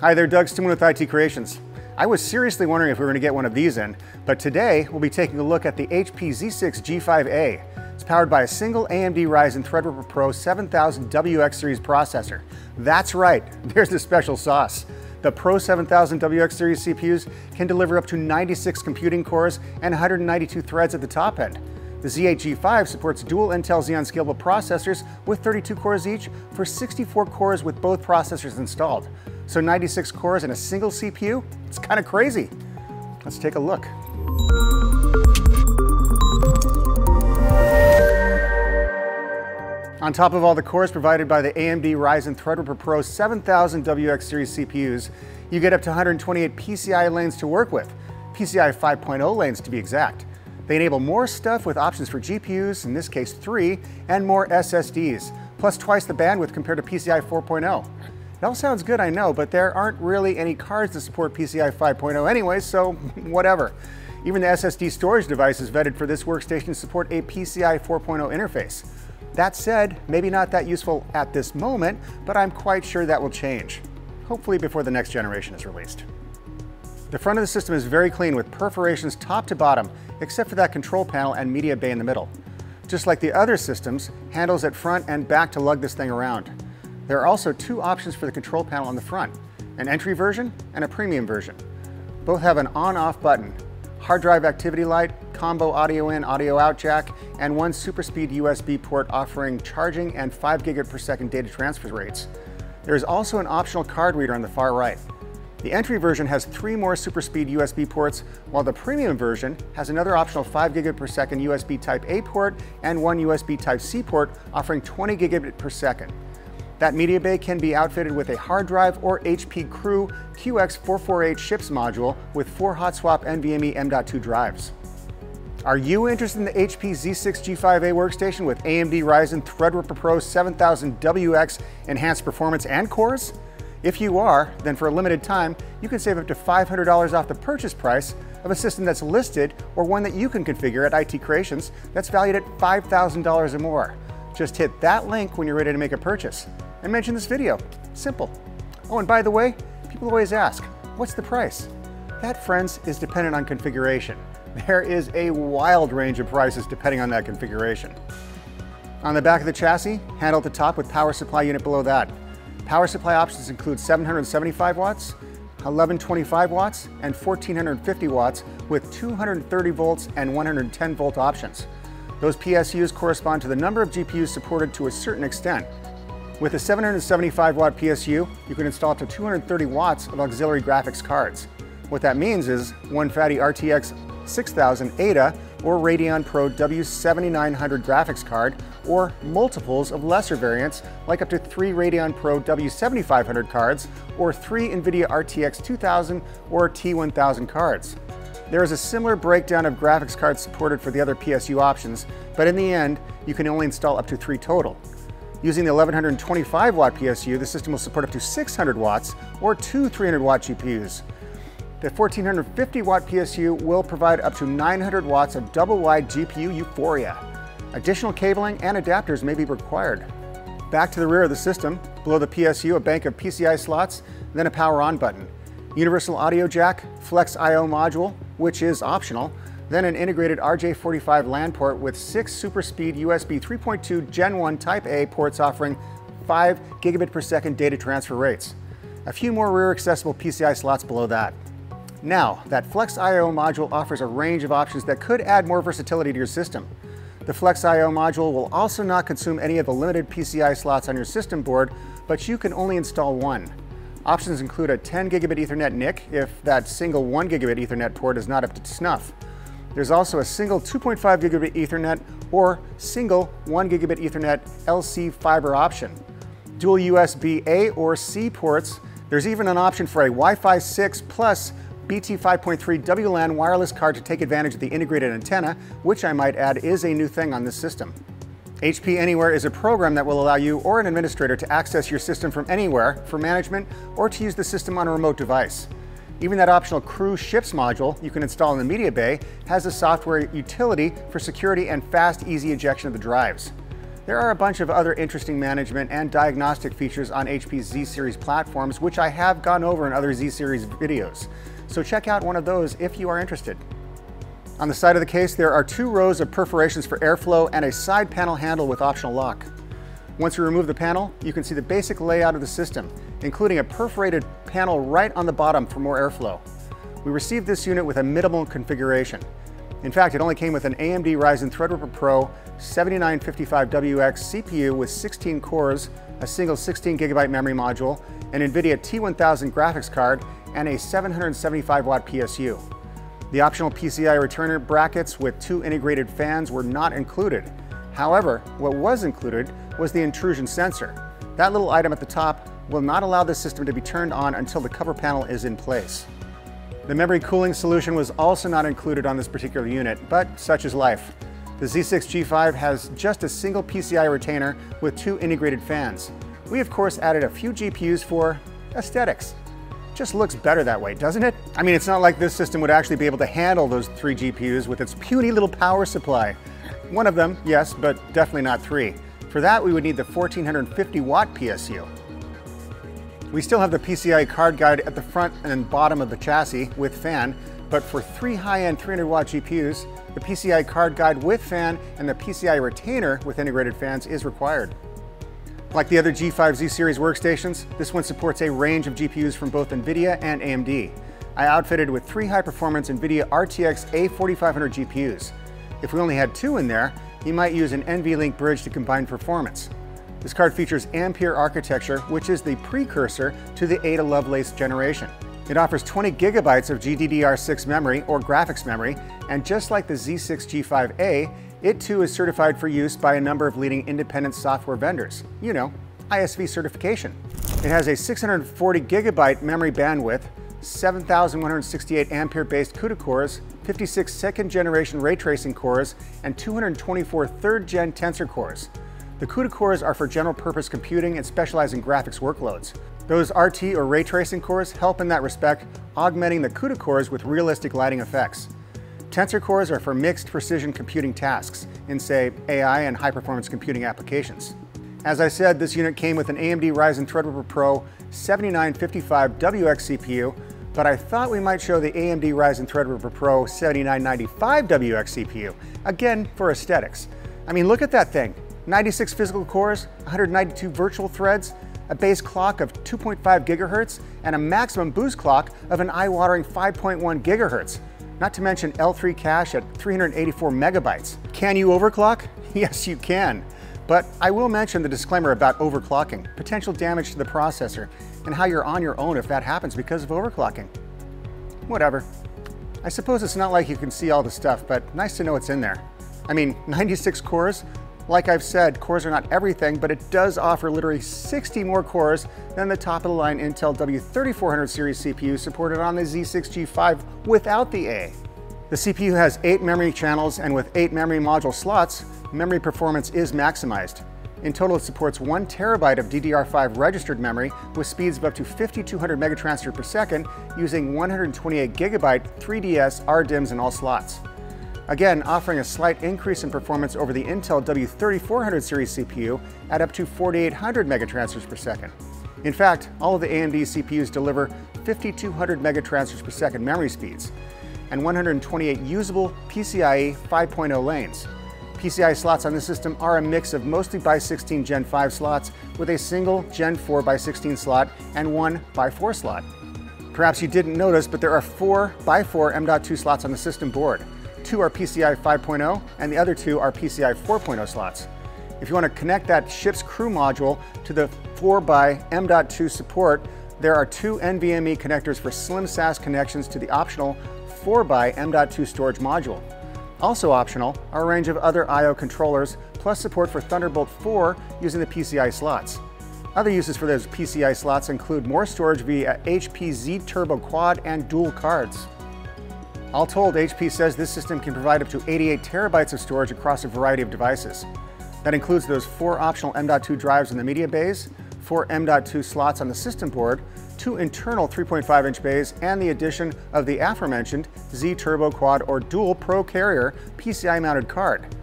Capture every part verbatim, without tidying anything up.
Hi there, Doug Stuman with I T Creations. I was seriously wondering if we were going to get one of these in, but today we'll be taking a look at the H P Z six G five A. It's powered by a single A M D Ryzen Threadripper Pro seven thousand W X series processor. That's right, there's the special sauce. The Pro seven thousand W X series C P Us can deliver up to ninety-six computing cores and one hundred ninety-two threads at the top end. The Z eight G five supports dual Intel Xeon Scalable processors with thirty-two cores each for sixty-four cores with both processors installed. So ninety-six cores in a single C P U? It's kind of crazy. Let's take a look. On top of all the cores provided by the A M D Ryzen Threadripper Pro seven thousand W X series C P Us, you get up to one hundred twenty-eight PCIe lanes to work with, PCIe five point oh lanes to be exact. They enable more stuff with options for G P Us, in this case three, and more S S Ds, plus twice the bandwidth compared to PCIe four point oh. It all sounds good, I know, but there aren't really any cards that support PCIe five point oh anyway, so whatever. Even the S S D storage devices vetted for this workstation support a PCIe four point oh interface. That said, maybe not that useful at this moment, but I'm quite sure that will change, hopefully before the next generation is released. The front of the system is very clean with perforations top to bottom, except for that control panel and media bay in the middle. Just like the other systems, handles at front and back to lug this thing around. There are also two options for the control panel on the front, an entry version and a premium version. Both have an on-off button, hard drive activity light, combo audio in, audio out jack, and one super speed U S B port offering charging and five gigabit per second data transfer rates. There is also an optional card reader on the far right. The entry version has three more super speed U S B ports, while the premium version has another optional five gigabit per second U S B Type A port and one U S B Type C port offering twenty gigabit per second. That media bay can be outfitted with a hard drive or H P Crew Q X four forty-eight ships module with four hot swap NVMe M dot two drives. Are you interested in the H P Z six G five A workstation with A M D Ryzen Threadripper Pro seven thousand W X enhanced performance and cores? If you are, then for a limited time, you can save up to five hundred dollars off the purchase price of a system that's listed or one that you can configure at I T Creations that's valued at five thousand dollars or more. Just hit that link when you're ready to make a purchase and mention this video. Simple. Oh, and by the way, people always ask, what's the price? That, friends, is dependent on configuration. There is a wild range of prices depending on that configuration. On the back of the chassis, handle at the top with power supply unit below that. Power supply options include seven hundred seventy-five watts, eleven twenty-five watts, and fourteen fifty watts with two hundred thirty volts and one hundred ten volt options. Those P S Us correspond to the number of G P Us supported to a certain extent. With a seven hundred seventy-five watt P S U, you can install up to two hundred thirty watts of auxiliary graphics cards. What that means is one fatty R T X six thousand A D A or Radeon Pro W seventy-nine hundred graphics card, or multiples of lesser variants like up to three Radeon Pro W seventy-five hundred cards or three NVIDIA R T X two thousand or T one thousand cards. There is a similar breakdown of graphics cards supported for the other P S U options, but in the end, you can only install up to three total. Using the eleven twenty-five watt P S U, the system will support up to six hundred watts or two three hundred watt G P Us. The fourteen fifty watt P S U will provide up to nine hundred watts of double-wide G P U euphoria. Additional cabling and adapters may be required. Back to the rear of the system, below the P S U, a bank of P C I slots, then a power on button. Universal audio jack, flex I O module, which is optional, then an integrated R J forty-five LAN port with six super speed U S B three point two Gen one Type A ports offering five gigabit per second data transfer rates. A few more rear accessible P C I slots below that. Now, that Flex I O module offers a range of options that could add more versatility to your system. The Flex I O module will also not consume any of the limited P C I slots on your system board, but you can only install one. Options include a ten gigabit Ethernet N I C if that single one gigabit Ethernet port is not up to snuff. There's also a single two point five gigabit Ethernet or single one gigabit Ethernet L C fiber option. Dual U S B A or C ports. There's even an option for a Wi-Fi six plus B T five point three W LAN wireless card to take advantage of the integrated antenna, which I might add is a new thing on this system. H P Anywhere is a program that will allow you or an administrator to access your system from anywhere for management or to use the system on a remote device. Even that optional Crew Ships module you can install in the media bay has a software utility for security and fast, easy ejection of the drives. There are a bunch of other interesting management and diagnostic features on H P's Z-Series platforms, which I have gone over in other Z-Series videos. So check out one of those if you are interested. On the side of the case, there are two rows of perforations for airflow and a side panel handle with optional lock. Once you remove the panel, you can see the basic layout of the system, including a perforated panel right on the bottom for more airflow. We received this unit with a minimal configuration. In fact, it only came with an A M D Ryzen Threadripper Pro seventy-nine fifty-five W X C P U with sixteen cores, a single sixteen gigabyte memory module, an NVIDIA T one thousand graphics card, and a seven hundred seventy-five watt P S U. The optional P C I returner brackets with two integrated fans were not included. However, what was included was the intrusion sensor. That little item at the top will not allow the system to be turned on until the cover panel is in place. The memory cooling solution was also not included on this particular unit, but such is life. The Z six G five has just a single P C I retainer with two integrated fans. We of course added a few G P Us for aesthetics. Just looks better that way, doesn't it? I mean, it's not like this system would actually be able to handle those three G P Us with its puny little power supply. One of them, yes, but definitely not three. For that, we would need the fourteen fifty watt P S U. We still have the P C I E card guide at the front and bottom of the chassis with fan, but for three high-end three hundred watt G P Us, the P C I E card guide with fan and the P C I E retainer with integrated fans is required. Like the other G five Z-Series workstations, this one supports a range of G P Us from both NVIDIA and A M D. I outfitted with three high-performance NVIDIA R T X A forty-five hundred G P Us. If we only had two in there, you might use an N V Link bridge to combine performance. This card features Ampere architecture, which is the precursor to the Ada Lovelace generation. It offers twenty gigabytes of G D D R six memory or graphics memory, and just like the Z six G five A, it too is certified for use by a number of leading independent software vendors. You know, I S V certification. It has a six hundred forty gigabyte memory bandwidth, seven thousand one hundred sixty-eight Ampere-based CUDA cores, fifty-six second-generation ray tracing cores, and two hundred twenty-four third-gen tensor cores. The CUDA cores are for general-purpose computing and specialize in graphics workloads. Those R T or ray tracing cores help in that respect, augmenting the CUDA cores with realistic lighting effects. Tensor cores are for mixed precision computing tasks in, say, A I and high-performance computing applications. As I said, this unit came with an A M D Ryzen Threadripper Pro seventy-nine fifty-five W X C P U, but I thought we might show the A M D Ryzen Threadripper Pro seventy-nine ninety-five W X C P U, again for aesthetics. I mean, look at that thing. ninety-six physical cores, one hundred ninety-two virtual threads, a base clock of two point five gigahertz, and a maximum boost clock of an eye-watering five point one gigahertz. Not to mention L three cache at three hundred eighty-four megabytes. Can you overclock? Yes, you can. But I will mention the disclaimer about overclocking, potential damage to the processor, and how you're on your own if that happens because of overclocking. Whatever. I suppose it's not like you can see all the stuff, but nice to know it's in there. I mean, ninety-six cores? Like I've said, cores are not everything, but it does offer literally sixty more cores than the top-of-the-line Intel W thirty-four hundred series C P U supported on the Z six G five without the A. The C P U has eight memory channels, and with eight memory module slots, memory performance is maximized. In total, it supports one terabyte of D D R five registered memory with speeds of up to fifty-two hundred megatransfers per second using one hundred twenty-eight gigabyte three D S R DIMMs in all slots. Again, offering a slight increase in performance over the Intel W thirty-four hundred series C P U at up to forty-eight hundred megatransfers per second. In fact, all of the A M D C P Us deliver fifty-two hundred megatransfers per second memory speeds and one hundred twenty-eight usable PCIe five point oh lanes. PCIe slots on this system are a mix of mostly by sixteen Gen five slots with a single Gen four by sixteen slot and one by four slot. Perhaps you didn't notice, but there are four by four M dot two slots on the system board. Two are PCIe five point oh and the other two are PCIe four point oh slots. If you want to connect that ship's crew module to the four by M dot two support, there are two N V M e connectors for slim S A S connections to the optional four by M dot two storage module. Also optional are a range of other I O controllers, plus support for Thunderbolt four using the PCIe slots. Other uses for those PCIe slots include more storage via H P Z Turbo Quad and dual cards. All told, H P says this system can provide up to eighty-eight terabytes of storage across a variety of devices. That includes those four optional M dot two drives in the media bays, four M dot two slots on the system board, two internal three point five inch bays, and the addition of the aforementioned Z Turbo Quad or Dual Pro Carrier P C I mounted card.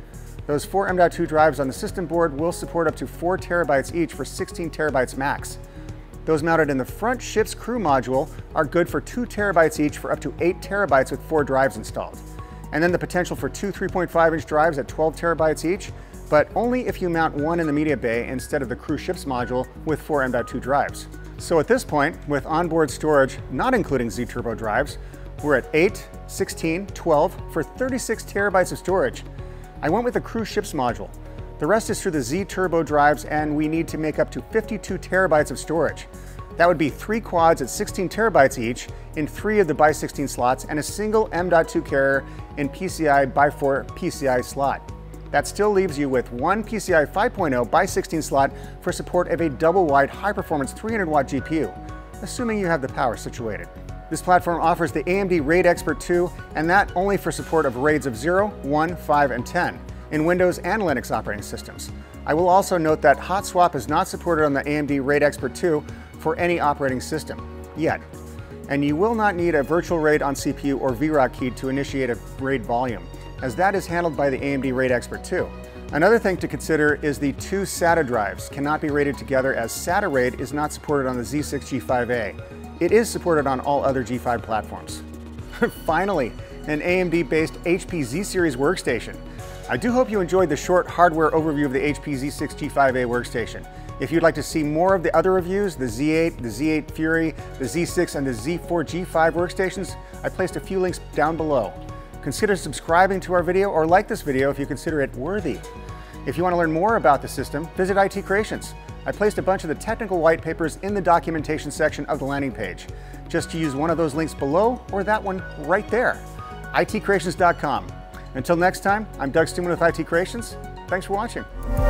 Those four M dot two drives on the system board will support up to four terabytes each for sixteen terabytes max. Those mounted in the front ship's crew module are good for two terabytes each for up to eight terabytes with four drives installed. And then the potential for two three point five inch drives at twelve terabytes each, but only if you mount one in the media bay instead of the crew ship's module with four M dot two drives. So at this point, with onboard storage not including Z Turbo drives, we're at eight, sixteen, twelve for thirty-six terabytes of storage. I went with the crew ship's module. The rest is through the Z Turbo drives, and we need to make up to fifty-two terabytes of storage. That would be three quads at sixteen terabytes each in three of the by sixteen slots and a single M dot two carrier in P C I by four P C I slot. That still leaves you with one P C I five point oh by sixteen slot for support of a double-wide high-performance three hundred watt G P U, assuming you have the power situated. This platform offers the A M D RAID Expert two, and that only for support of RAIDs of zero, one, five, and ten. In Windows and Linux operating systems. I will also note that hot swap is not supported on the A M D RAID Expert two for any operating system, yet. And you will not need a virtual RAID on C P U or V ROC key to initiate a RAID volume, as that is handled by the A M D RAID Expert two. Another thing to consider is the two SATA drives cannot be rated together, as SATA RAID is not supported on the Z six G five A. It is supported on all other G five platforms. Finally, an A M D-based H P Z-Series workstation. I do hope you enjoyed the short hardware overview of the H P Z six G five A workstation. If you'd like to see more of the other reviews, the Z eight, the Z eight Fury, the Z six, and the Z four G five workstations, I placed a few links down below. Consider subscribing to our video or like this video if you consider it worthy. If you want to learn more about the system, visit I T Creations. I placed a bunch of the technical white papers in the documentation section of the landing page. Just use one of those links below or that one right there, I T creations dot com. Until next time, I'm Doug Stuman with I T Creations. Thanks for watching.